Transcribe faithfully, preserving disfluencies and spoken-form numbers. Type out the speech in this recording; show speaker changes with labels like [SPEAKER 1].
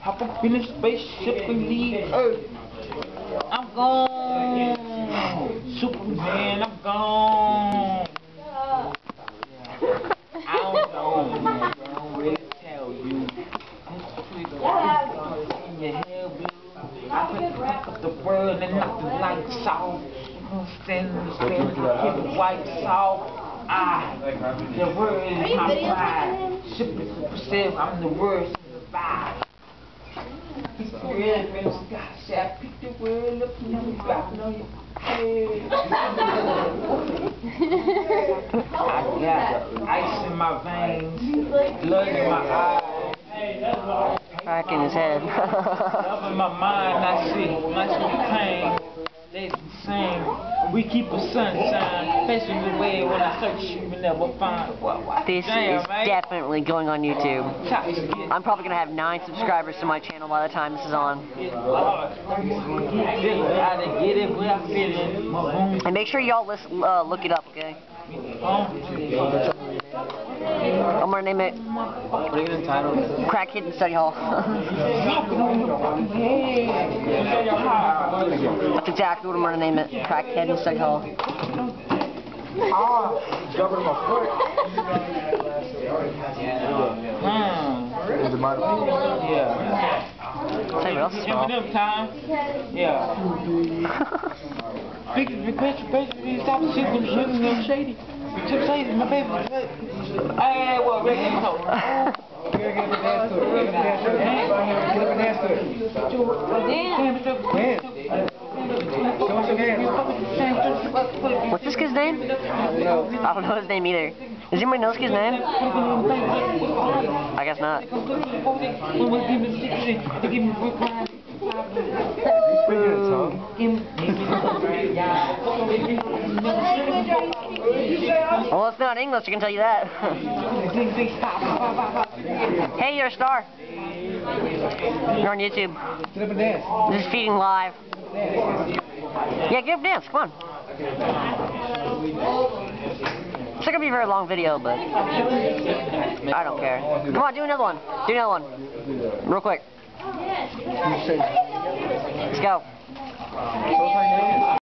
[SPEAKER 1] Hop up in a spaceship and leave Earth. I'm gone. Superman, I'm gone. I don't know. I don't really tell you. In your hair blue. I could pick up the world and knock the lights off. Standing, standing, keep the white off. Ah, the word is my pride. Super, super self, I'm the worst to survive. Pick the world up in the sky, say I pick the world up and I'm dropping on your head. I got ice in my veins, blood in my eyes.
[SPEAKER 2] Crack in his head.
[SPEAKER 1] Love in my mind, I see, I see pain. They the same. We keep a sunshine, facing the way when I search you will never find. What, what?
[SPEAKER 2] This
[SPEAKER 1] Damn,
[SPEAKER 2] is
[SPEAKER 1] right?
[SPEAKER 2] definitely going on YouTube. I'm probably gonna have nine subscribers to my channel by the time this is on. And make sure y'all listen, uh, look it up, okay? I'm gonna name it
[SPEAKER 1] What are you gonna title it?
[SPEAKER 2] Crack Hidden Study Hall. That's exactly what I'm gonna name it. Crack Hidden Study Hall.
[SPEAKER 1] Ah, jumping my foot. Hmm. Yeah.
[SPEAKER 2] Say what else is wrong?
[SPEAKER 1] Eminem time. Yeah. Big request, basically stop shooting, shooting them shady. Chip Shady, my baby. Hey, well, Rick, get up and dance to it. Get up and dance to it. Get up and dance to it. Show us your hands.
[SPEAKER 2] What's this kid's name? I don't know his name either. Does anybody know this kid's name? I guess not. Well, it's not English, I can tell you that. Hey, you're a star. You're on YouTube.
[SPEAKER 1] Get up and dance.
[SPEAKER 2] This is feeding live. Yeah, get up and dance, come on. It's not gonna be a very long video, but I don't care. Come on, do another one. Do another one. Real quick. Let's go.